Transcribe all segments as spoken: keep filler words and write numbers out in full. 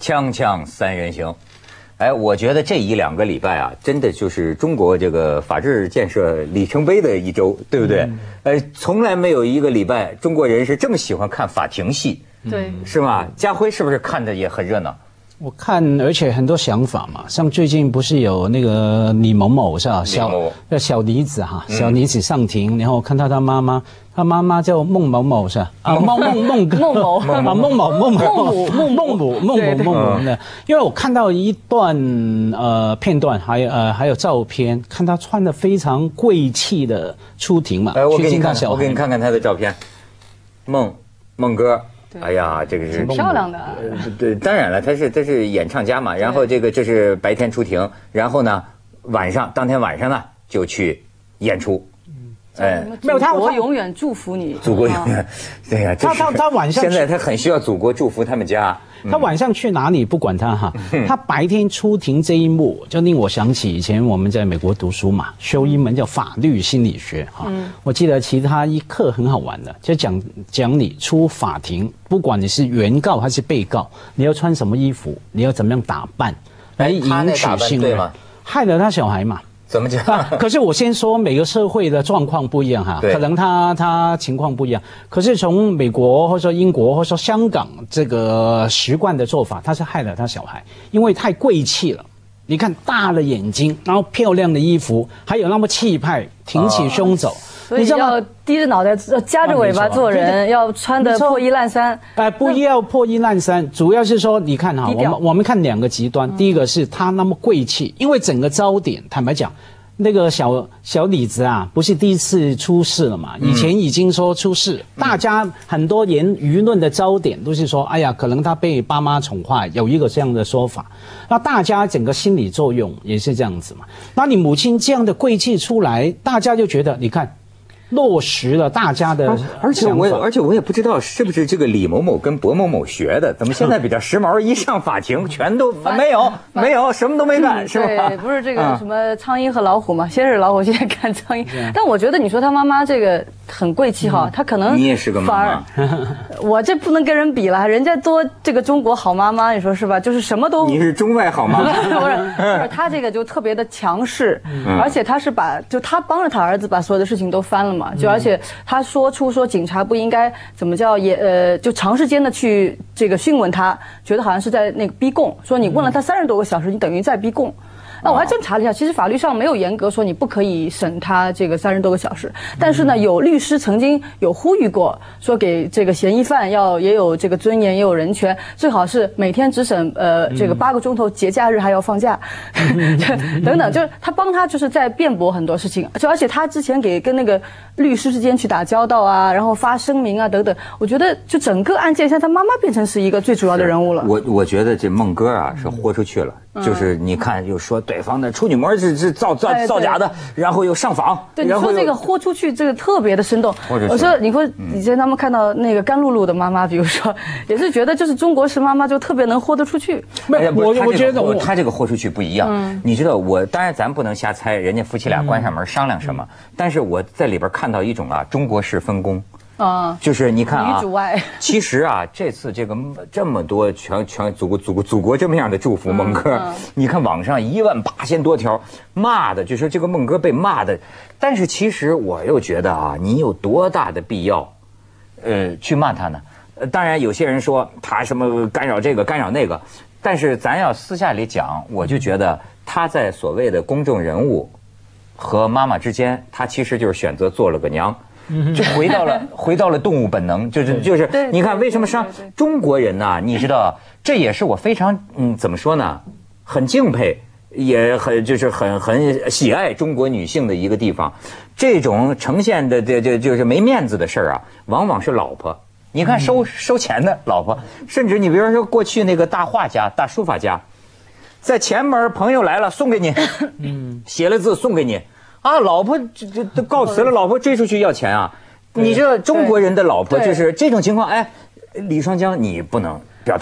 锵锵三人行，哎，我觉得这一两个礼拜啊，真的就是中国这个法治建设里程碑的一周，对不对？嗯、呃，从来没有一个礼拜中国人是这么喜欢看法庭戏， 对， 是吧？家辉是不是看的也很热闹？ 我看，而且很多想法嘛，像最近不是有那个李某某是吧？小叫小李子哈，小李子上庭，然后看到他妈妈，他妈妈叫孟某某是吧？啊，孟孟孟孟某啊，孟某孟某孟母孟母孟母孟母的，因为我看到一段呃片段，还有呃还有照片，看他穿的非常贵气的出庭嘛。 哎，我给你看，我给你看看他的照片，孟孟哥。哎呀，这个是漂亮的。 对，当然了，他是他是演唱家嘛。然后这个这是白天出庭，然后呢晚上当天晚上呢就去演出。 哎，没有他，我永远祝福你。 祖国永远，对呀， 他他他晚上现在他很需要祖国祝福他们家。 他晚上去哪里不管他哈，他白天出庭这一幕就令我想起以前我们在美国读书嘛，修一门叫法律心理学哈。我记得其他一课很好玩的，就讲讲你出法庭，不管你是原告还是被告，你要穿什么衣服，你要怎么样打扮来赢取信任，害了他小孩嘛。 怎么讲？ 啊、可是我先说每个社会的状况不一样哈，可能他他情况不一样。可是从美国或者说英国或者说香港这个习惯的做法，他是害了他小孩，因为太贵气了。你看大的眼睛，然后漂亮的衣服，还有那么气派，挺起胸走。 所以要低着脑袋，要夹着尾巴做人，要穿得破衣烂衫。 哎，不要破衣烂衫，主要是说，你看哈，我们我们看两个极端。第一个是他那么贵气，因为整个焦点，坦白讲，那个小小李子啊，不是第一次出事了嘛？以前已经说出事，大家很多言舆论的焦点都是说，哎呀，可能他被爸妈宠坏，有一个这样的说法。那大家整个心理作用也是这样子嘛。那你母亲这样的贵气出来，大家就觉得，你看。落实了大家的、啊， 而且我而且我也不知道是不是这个李某某跟薄某某学的，怎么现在比较时髦？一上法庭全都没有没有什么都没干，是吧？ 对，不是这个什么苍蝇和老虎嘛，先是老虎，现在看苍蝇。但我觉得你说他妈妈这个很贵气哈，他可能你也是个妈妈， 我这不能跟人比了，人家多这个中国好妈妈，你说是吧？就是什么都你是中外好妈妈， 不是不是他这个就特别的强势，而且他是把就他帮着他儿子把所有的事情都翻了嘛。就而且他说出说警察不应该怎么叫也呃就长时间的去这个讯问他，觉得好像是在那个逼供，说你问了他三十多个小时，你等于在逼供。那我还真查了一下，其实法律上没有严格说你不可以审他这个三十多个小时，但是呢，有律师曾经有呼吁过，说给这个嫌疑犯要也有这个尊严，也有人权，最好是每天只审呃这个八个钟头，节假日还要放假，等等，就是他帮他就是在辩驳很多事情，就而且他之前给跟那个律师之间去打交道啊，然后发声明啊等等，我觉得就整个案件现在他妈妈变成是一个最主要的人物了。 我我觉得这孟哥啊是豁出去了。就是你看，又说对方的处女膜是是造造造假的，然后又上访。 对，你说这个豁出去，这个特别的生动。我说，你说以前他们看到那个甘露露的妈妈，比如说，也是觉得就是中国式妈妈就特别能豁得出去。 没有，我我觉得我他这个豁出去不一样。你知道，我当然咱不能瞎猜，人家夫妻俩关上门商量什么，但是我在里边看到一种啊中国式分工。啊，就是你看啊， 女主外。 其实啊，这次这个这么多全全祖国祖国祖国这么样的祝福孟哥，嗯嗯、你看网上一万八千多条骂的，就说这个孟哥被骂的。但是其实我又觉得啊，你有多大的必要，呃，去骂他呢？呃，当然有些人说他什么干扰这个干扰那个，但是咱要私下里讲，我就觉得他在所谓的公众人物和妈妈之间，他其实就是选择做了个娘。就回到了回到了动物本能，就是就是你看为什么上中国人呢？你知道这也是我非常嗯怎么说呢，很敬佩，也很就是很很喜爱中国女性的一个地方。这种呈现的这这就是没面子的事儿啊，往往是老婆。你看收收钱的老婆，甚至你比如说过去那个大画家、大书法家，在前门朋友来了送给你，嗯，写了字送给你。啊，老婆这这都告辞了，老婆追出去要钱啊！你知道中国人的老婆就是这种情况，哎，李双江你不能表态，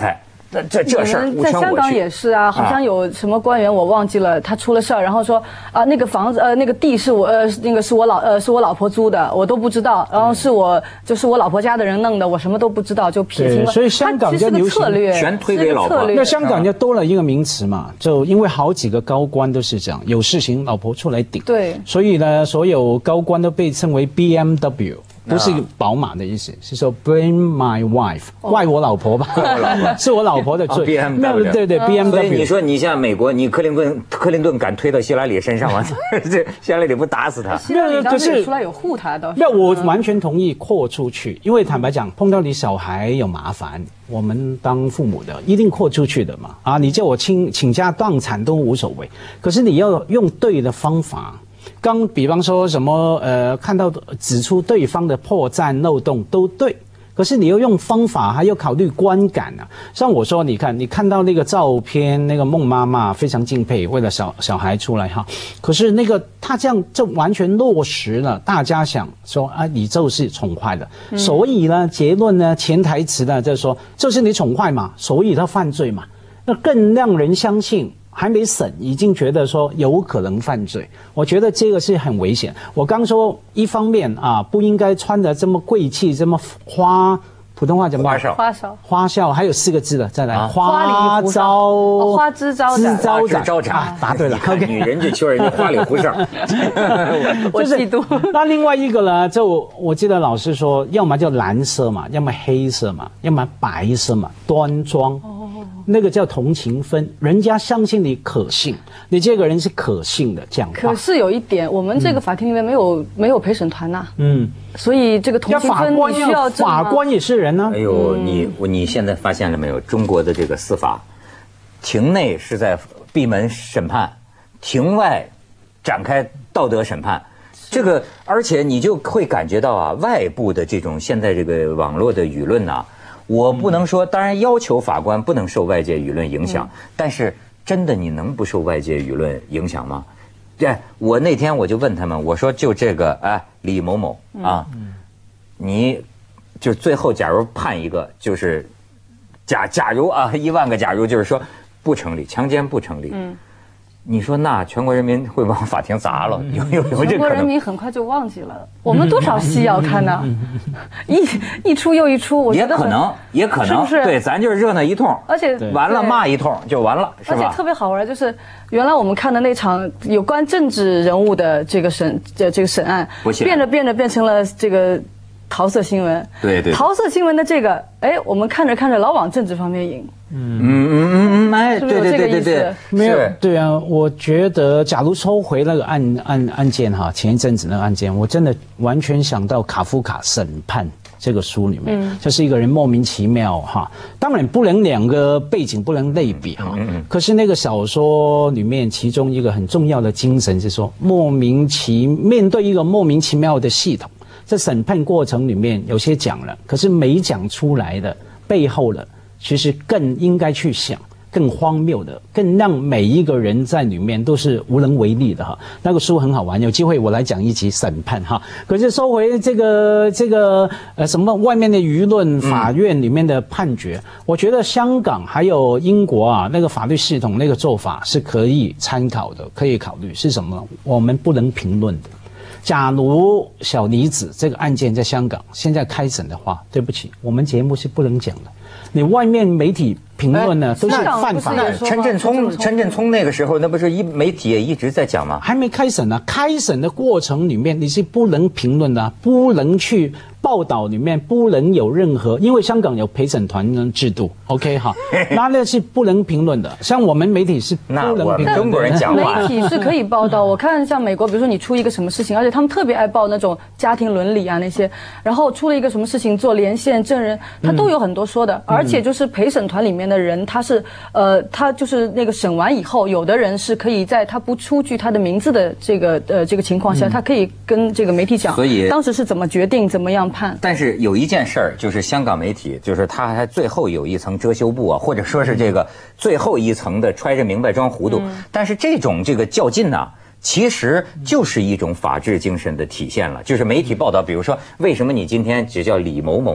那这这事儿， 在香港也是啊，好像有什么官员我忘记了，他出了事儿，然后说啊那个房子呃那个地是我呃那个是我老呃是我老婆租的，我都不知道，然后是我就是我老婆家的人弄的，我什么都不知道就撇清了。 所以香港就流行策略， 全推给老婆。 那香港就多了一个名词嘛，就因为好几个高官都是这样，有事情老婆出来顶。 对， 所以呢，所有高官都被称为 B M W。不是宝马的意思，是说 bring my wife， 怪我老婆吧？是我老婆的罪。 B M W， 对对 ，B M W。 所以你说你像美国，你克林顿克林顿敢推到希拉里身上吗？这希拉里不打死他？ 希拉里当时出来有护他的。 那我完全同意扩出去，因为坦白讲，碰到你小孩有麻烦，我们当父母的一定扩出去的嘛。啊，你叫我倾倾家荡产都无所谓，可是你要用对的方法。刚比方说什么呃，看到指出对方的破绽漏洞都对，可是你要用方法，还要考虑观感啊。像我说，你看你看到那个照片，那个孟妈妈非常敬佩，为了小小孩出来哈。可是那个他这样就完全落实了，大家想说啊，你就是宠坏了，嗯、所以呢，结论呢，潜台词呢，就是说，就是你宠坏嘛，所以他犯罪嘛，那更让人相信。还没审，已经觉得说有可能犯罪，我觉得这个是很危险。我刚说一方面啊，不应该穿得这么贵气，这么花，普通话怎么花哨？ 花哨， 花哨，还有四个字的，再来， 啊、 花招、 哦，花枝招展， 枝招展， 招展、 啊，答对了。OK， 女人就求人家花里胡哨， 我嫉妒。 那另外一个呢，就我记得老师说，要么叫蓝色嘛，要么黑色嘛，要么白色嘛，端庄。哦那个叫同情分，人家相信你可信，你这个人是可信的讲话。 可是有一点，我们这个法庭里面没有、嗯、没有陪审团呐、啊，嗯，所以这个同情分你需要证吗？ 法官也是人呢、啊。 哎呦，你你现在发现了没有？中国的这个司法，庭内是在闭门审判，庭外展开道德审判。这个，而且你就会感觉到啊，外部的这种现在这个网络的舆论呐、啊。我不能说，当然要求法官不能受外界舆论影响，嗯、但是真的你能不受外界舆论影响吗？对，我那天我就问他们，我说就这个哎，李某某啊，嗯、你就最后假如判一个，就是假假如啊一万个假如，就是说不成立，强奸不成立。嗯你说那全国人民会把法庭砸了？有有有这可能？ 全国人民很快就忘记了，我们多少戏要看呢？一一出又一出，我觉得也可能，也可能，是不是？对，咱就是热闹一通， 而且完了骂一通就完了，是吧？ 而且特别好玩，就是原来我们看的那场有关政治人物的这个审这这个审案，变着变着变成了这个桃色新闻。 对 对, 对。 桃色新闻的这个，哎，我们看着看着老往政治方面引。 嗯嗯嗯嗯，哎，对对对对对， 没有对啊，我觉得假如抽回那个案案案件哈，前一阵子那个案件，我真的完全想到卡夫卡审判这个书里面，嗯、就是一个人莫名其妙哈，当然不能两个背景不能类比哈，嗯嗯、可是那个小说里面其中一个很重要的精神是说，莫名其面对一个莫名其妙的系统，在审判过程里面有些讲了，可是没讲出来的背后的。其实更应该去想更荒谬的，更让每一个人在里面都是无能为力的哈。那个书很好玩，有机会我来讲一集审判哈。可是说回这个这个呃什么外面的舆论，法院里面的判决，嗯、我觉得香港还有英国啊那个法律系统那个做法是可以参考的，可以考虑是什么呢？我们不能评论的。假如小妮子这个案件在香港现在开审的话，对不起，我们节目是不能讲的。你外面媒体评论呢，都是犯法的。 陈振聪，陈振聪那个时候，那不是一媒体也一直在讲吗？ 还没开审呢，开审的过程里面你是不能评论的，不能去报道里面不能有任何，因为香港有陪审团制度 ，OK 哈，那那是不能评论的。像我们媒体是不能评论的。 那我们中国人讲话， 媒体是可以报道。我看像美国，比如说你出一个什么事情，而且他们特别爱报那种家庭伦理啊那些，然后出了一个什么事情做连线证人，他都有很多说的。嗯、而且就是陪审团里面的人，他是呃，他就是那个审完以后，有的人是可以在他不出具他的名字的这个呃这个情况下，嗯、他可以跟这个媒体讲， 所以当时是怎么决定，怎么样。 但是有一件事儿，就是香港媒体，就是他还最后有一层遮羞布啊，或者说是这个最后一层的揣着明白装糊涂。嗯、但是这种这个较劲呢、啊，其实就是一种法治精神的体现了。就是媒体报道，比如说为什么你今天只叫李某某呢？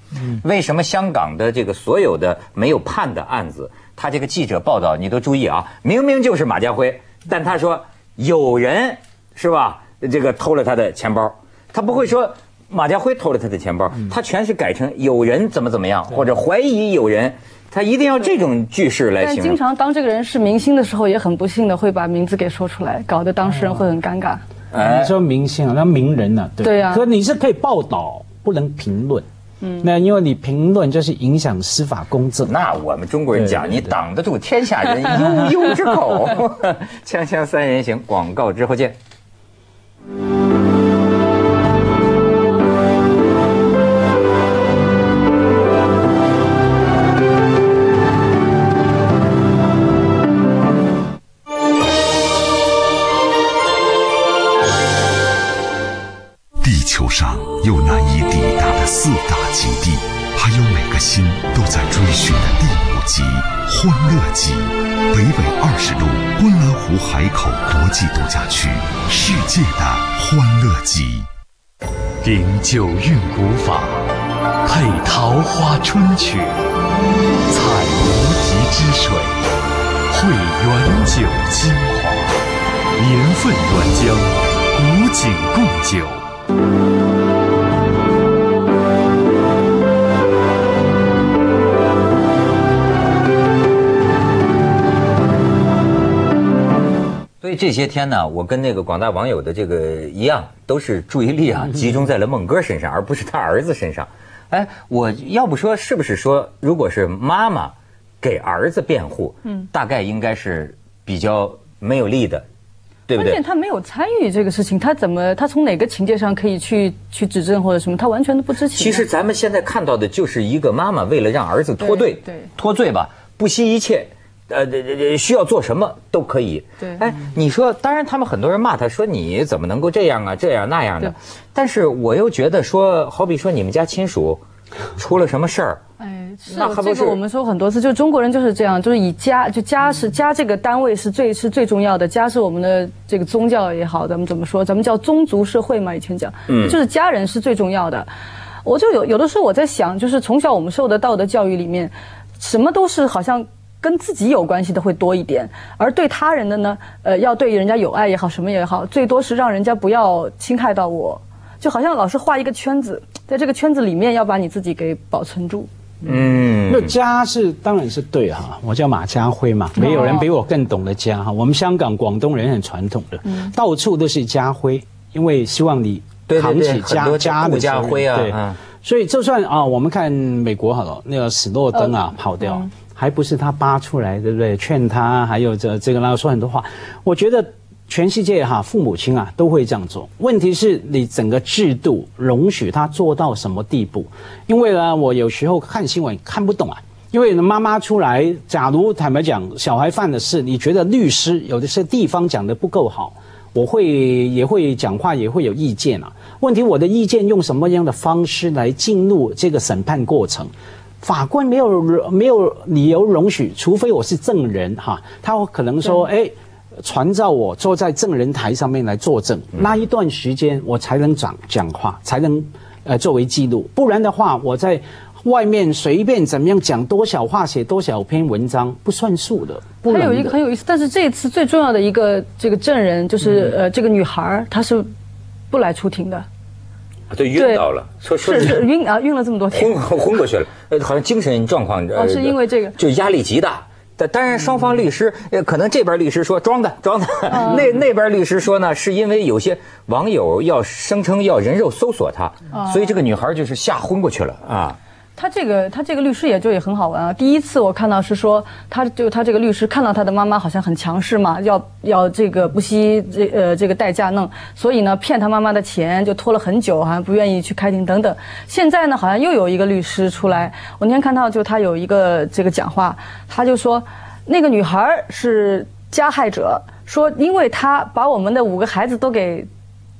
嗯，为什么香港的这个所有的没有判的案子，他这个记者报道你都注意啊，明明就是马家辉，但他说有人是吧，这个偷了他的钱包，他不会说马家辉偷了他的钱包，他全是改成有人怎么怎么样，或者怀疑有人。他一定要这种句式来形容。 但经常当这个人是明星的时候，也很不幸的会把名字给说出来，搞得当事人会很尴尬。 哎，你说明星啊，那名人呢？对对啊。 可你是可以报道，不能评论。嗯。那因为你评论就是影响司法公正。 那我们中国人讲，你挡得住天下人悠悠之口。锵锵三人行，广告之后见。 地球上有难以抵达的四大极地，还有每个心都在追寻的第五极——欢乐极。北纬二十度，观澜湖海口国际度假区，世界的欢乐极。 顶九韵古法，配桃花春曲，采无极之水，汇原酒精华，年份原浆，古井贡酒。 所以这些天呢，我跟那个广大网友的这个一样，都是注意力啊集中在了孟哥身上，而不是他儿子身上。哎，我要不说是不是说，如果是妈妈给儿子辩护，嗯，大概应该是比较没有利的。对不对？ 关键他没有参与这个事情，他怎么他从哪个情节上可以去去指证或者什么？他完全都不知情。 其实咱们现在看到的就是一个妈妈为了让儿子脱罪， 对脱罪吧，不惜一切，呃，需要做什么都可以。 对， 哎，你说，当然他们很多人骂他说你怎么能够这样啊，这样那样的，但是我又觉得说，好比说你们家亲属出了什么事儿。 哎，是这个我们说很多次，就中国人就是这样，就是以家就家是家这个单位是最是最重要的，家是我们的这个宗教也好，咱们怎么说，咱们叫宗族社会嘛，以前讲，嗯，就是家人是最重要的。我就有有的时候我在想，就是从小我们受的道德教育里面，什么都是好像跟自己有关系的会多一点，而对他人的呢，呃，要对人家有爱也好，什么也好，最多是让人家不要侵害到我，就好像老是画一个圈子，在这个圈子里面要把你自己给保存住。 嗯，那家是当然是对哈，我叫马家辉嘛，没有人比我更懂得家哈。我们香港广东人很传统的，嗯、到处都是家徽，因为希望你扛起家家的家徽啊。 对，嗯、所以就算啊，我们看美国好了，那个史诺登啊、呃、跑掉，嗯、还不是他扒出来，对不对？劝他，还有这这个，然后说很多话，我觉得。全世界哈，父母亲啊都会这样做。问题是你整个制度容许他做到什么地步？因为呢，我有时候看新闻看不懂啊。因为妈妈出来，假如坦白讲，小孩犯的事，你觉得律师有的些地方讲得不够好，我会也会讲话，也会有意见啊。问题我的意见用什么样的方式来进入这个审判过程？法官没有没有理由容许，除非我是证人哈，他可能说，哎。传召我坐在证人台上面来作证，嗯、那一段时间我才能讲讲话，才能呃作为记录，不然的话我在外面随便怎么样讲多少话，写多少篇文章不算数的。 还有一个很有意思，但是这一次最重要的一个这个证人就是、嗯、呃这个女孩，她是不来出庭的。 对，晕倒了，说说是是晕啊，晕了这么多天， 昏昏过去了，呃，好像精神状况呃、 哦，是因为这个， 就压力极大。当然，双方律师，呃，可能这边律师说装的装的，嗯、那那边律师说呢，是因为有些网友要声称要人肉搜索他，嗯、所以这个女孩就是吓昏过去了啊。 他这个他这个律师也就也很好玩啊。第一次我看到是说，他就他这个律师看到他的妈妈好像很强势嘛，要要这个不惜这呃这个代价弄，所以呢骗他妈妈的钱，就拖了很久，好像不愿意去开庭等等。现在呢好像又有一个律师出来，我那天看到就他有一个这个讲话，他就说那个女孩是加害者，说因为她把我们的五个孩子都给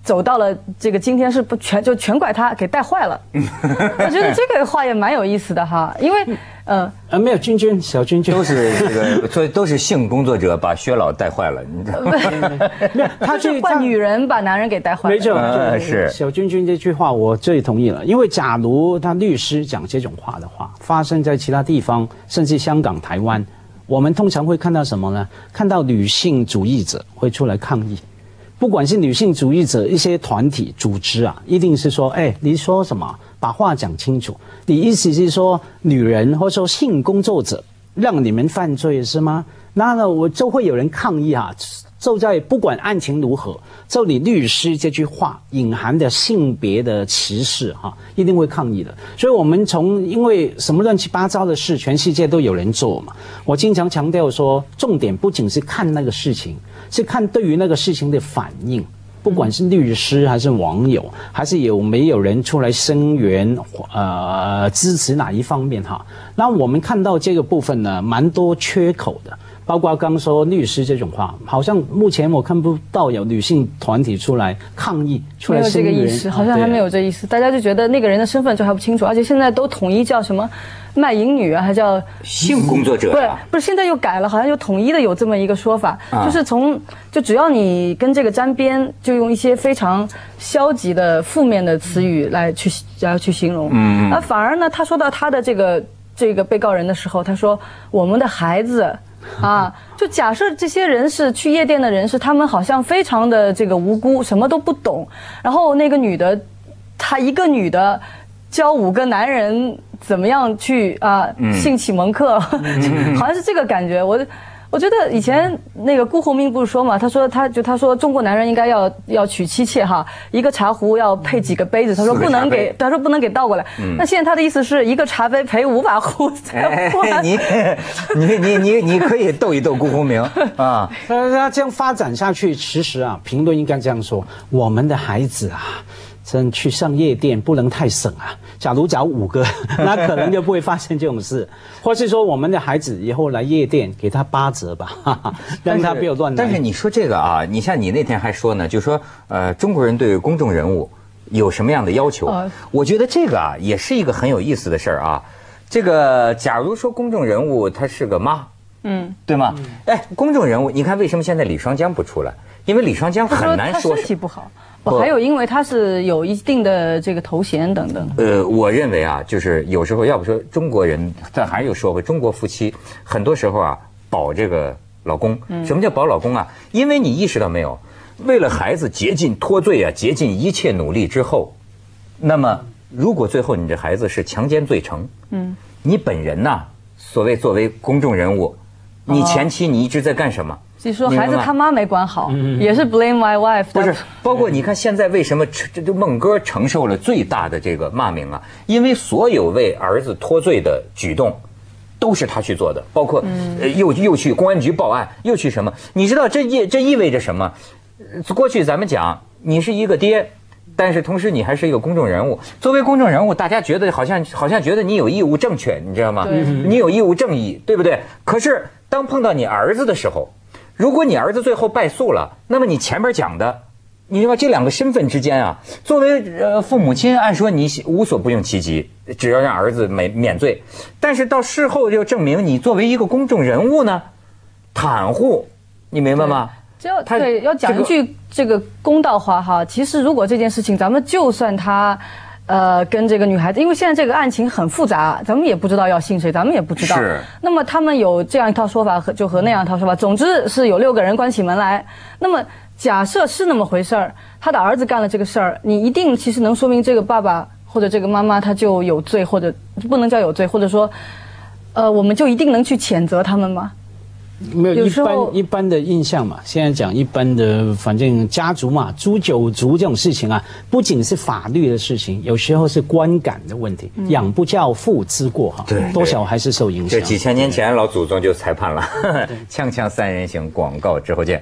走到了这个今天是不全就全怪他给带坏了。我觉得这个话也蛮有意思的哈，因为呃呃没有君君小君君都是这个，所以都是性工作者把薛老带坏了，你知道吗？ 没有，他就是换女人把男人给带坏了。 没错， 呃是小君君这句话我最同意了，因为假如他律师讲这种话的话，发生在其他地方，甚至香港、台湾，我们通常会看到什么呢？看到女性主义者会出来抗议。不管是女性主义者一些团体组织啊，一定是说，哎，你说什么？把话讲清楚。你意思是说，女人或者说性工作者让你们犯罪是吗？那呢，我就会有人抗议啊。就在不管案情如何，就你律师这句话隐含的性别的歧视哈、啊，一定会抗议的。所以我们从因为什么乱七八糟的事，全世界都有人做嘛。我经常强调说，重点不仅是看那个事情，是看对于那个事情的反应。不管是律师还是网友，还是有没有人出来声援，呃，支持哪一方面哈？那我们看到这个部分呢，蛮多缺口的。包括刚说律师这种话，好像目前我看不到有女性团体出来抗议，出来声援。 没有这个意思，好像还没有这意思。大家就觉得那个人的身份就还不清楚，而且现在都统一叫什么卖淫女啊，还叫性工作者、啊。 不是不是，现在又改了，好像又统一的有这么一个说法，啊、就是从就只要你跟这个沾边，就用一些非常消极的、负面的词语来去来去形容。嗯，那反而呢，他说到他的这个这个被告人的时候，他说我们的孩子。啊，就假设这些人是去夜店的人士，他们好像非常的这个无辜，什么都不懂。然后那个女的，她一个女的教五个男人怎么样去啊性启蒙课，好像是这个感觉。我我觉得以前那个辜鸿铭不是说嘛，他说他就他说中国男人应该要要娶妻妾哈，一个茶壶要配几个杯子，他说不能给，他说不能给倒过来。嗯、那现在他的意思是一个茶杯陪五把壶。 哎，你你你你你可以斗一斗辜鸿铭啊。 那这样发展下去，其实啊，评论应该这样说：我们的孩子啊。真去上夜店不能太省啊！假如找五个，那可能就不会发生这种事。或是说，我们的孩子以后来夜店，给他八折吧，哈哈，让他不要乱来。 但是你说这个啊，你像你那天还说呢，就说呃，中国人对公众人物有什么样的要求？呃、我觉得这个啊，也是一个很有意思的事儿啊。这个，假如说公众人物他是个妈，嗯，对吗？嗯、哎，公众人物，你看为什么现在李双江不出来？因为李双江很难说， 他身体不好。还有，因为他是有一定的这个头衔等等。 呃，我认为啊，就是有时候要不说中国人，但还是又说回中国夫妻，很多时候啊，保这个老公。什么叫保老公啊？因为你意识到没有，为了孩子竭尽脱罪啊，竭尽一切努力之后，那么如果最后你这孩子是强奸罪成，嗯，你本人呐、啊，所谓作为公众人物，你前期你一直在干什么？ 就说孩子他妈没管好，也是 blame my wife。 不是，包括你看现在为什么这这孟哥承受了最大的这个骂名啊？因为所有为儿子脱罪的举动，都是他去做的，包括呃又又去公安局报案，又去什么？你知道这意这意味着什么？过去咱们讲你是一个爹，但是同时你还是一个公众人物。作为公众人物，大家觉得好像好像觉得你有义务正确，你知道吗？你有义务正义，对不对？可是当碰到你儿子的时候。如果你儿子最后败诉了，那么你前边讲的，你知道这两个身份之间啊，作为呃父母亲，按说你无所不用其极，只要让儿子免免罪。但是到事后就证明你作为一个公众人物呢，袒护，你明白吗？ 只要对要讲一句这个公道话哈，其实如果这件事情，咱们就算他。呃，跟这个女孩子，因为现在这个案情很复杂，咱们也不知道要信谁，咱们也不知道。 是。那么他们有这样一套说法，和就和那样一套说法，总之是有六个人关起门来。那么假设是那么回事儿，他的儿子干了这个事儿，你一定其实能说明这个爸爸或者这个妈妈他就有罪，或者不能叫有罪，或者说，呃，我们就一定能去谴责他们吗？ 没有一般一般的印象嘛，现在讲一般的，反正家族嘛，诛九族这种事情啊，不仅是法律的事情，有时候是观感的问题，嗯、养不教父之过哈， 对， 多少还是受影响。 这几千年前老祖宗就裁判了，锵锵三人行，广告之后见。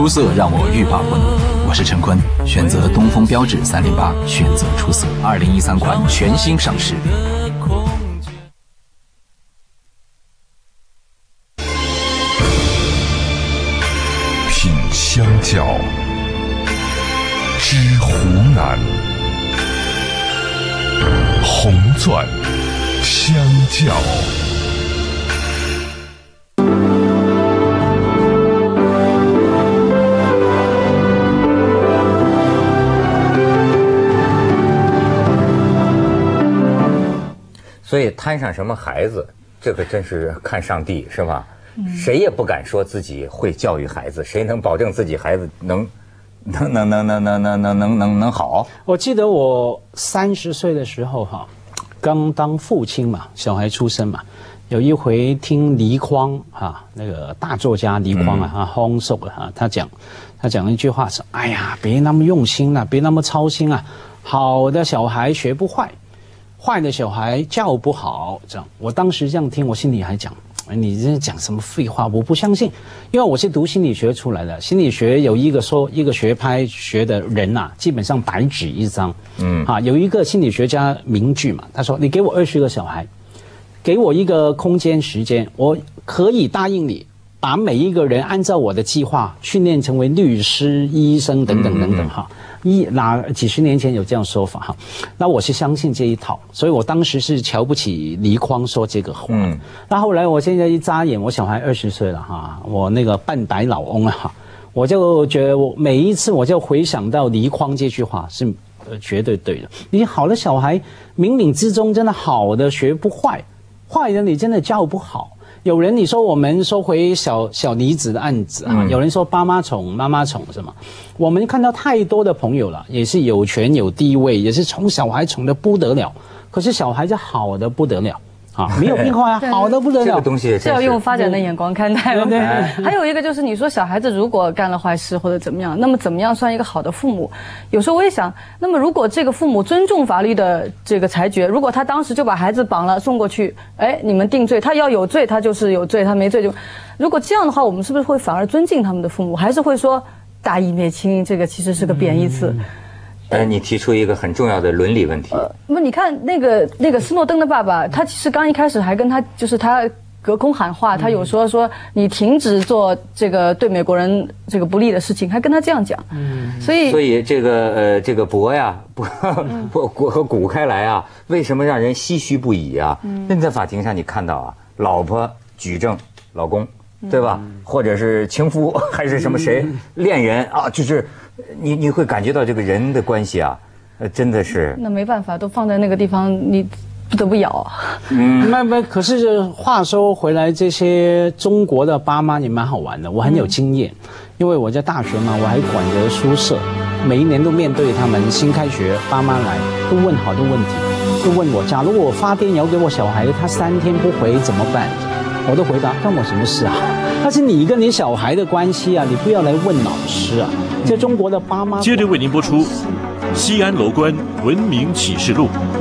色让我欲罢不能。我是陈坤，选择东风标致三零八，选择出色。二零一三款全新上市。 品香蕉，知湖南，红钻香蕉。 所以摊上什么孩子，这个真是看上帝，是吧？嗯、谁也不敢说自己会教育孩子，谁能保证自己孩子能能能能能能能能能能能好？ 我记得我三十岁的时候哈，刚当父亲嘛，小孩出生嘛，有一回听倪匡哈，那个大作家倪匡啊，哈、嗯，洪寿啊，他讲他讲了一句话是：哎呀，别那么用心了、啊，别那么操心啊，好的小孩学不坏。坏的小孩教不好，这样。我当时这样听，我心里还讲，你这讲什么废话？我不相信，因为我是读心理学出来的。心理学有一个说，一个学派学的人呐、啊，基本上白纸一张。嗯，啊，有一个心理学家名句嘛，他说：“你给我二十个小孩，给我一个空间时间，我可以答应你，把每一个人按照我的计划训练成为律师、医生等等等等。”哈。一哪几十年前有这样说法哈，那我是相信这一套，所以我当时是瞧不起倪匡说这个话。嗯，那后来我现在一眨眼，我小孩二十岁了哈，我那个半百老翁啊哈，我就觉得我每一次我就回想到倪匡这句话是呃绝对对的。你好的小孩冥冥之中真的好的学不坏，坏的你真的教不好。有人你说我们收回小小妮子的案子啊，嗯、有人说爸妈宠妈妈宠是吗？我们看到太多的朋友了，也是有权有地位，也是宠小孩宠得不得了，可是小孩子好的不得了。啊，没有变化啊，好的不得了。 这个东西是要用发展的眼光看待。对对。还有一个就是你说小孩子如果干了坏事或者怎么样，那么怎么样算一个好的父母？有时候我也想，那么如果这个父母尊重法律的这个裁决，如果他当时就把孩子绑了送过去，哎，你们定罪，他要有罪他就是有罪，他没罪就，如果这样的话，我们是不是会反而尊敬他们的父母，还是会说大义灭亲？这个其实是个贬义词。嗯呃，你提出一个很重要的伦理问题。呃， 那么你看那个那个斯诺登的爸爸，他其实刚一开始还跟他就是他隔空喊话，他有说说你停止做这个对美国人这个不利的事情，还跟他这样讲。嗯，所以所以这个呃这个博呀博博国和鼓开来啊，为什么让人唏嘘不已啊？嗯，那在法庭上你看到啊，老婆举证老公，对吧？嗯、或者是情夫还是什么谁、嗯、恋人啊，就是。你你会感觉到这个人的关系啊，呃，真的是那没办法，都放在那个地方，你不得不咬。 嗯，那那可是话说回来，这些中国的爸妈也蛮好玩的，我很有经验，嗯、因为我在大学嘛，我还管着宿舍，每一年都面对他们新开学，爸妈来都问好多问题，都问我，假如我发电邮给我小孩，他三天不回怎么办？我都回答干我什么事啊？那是你跟你小孩的关系啊，你不要来问老师啊。在中国的爸妈， 接着为您播出《西安楼观文明启示录》。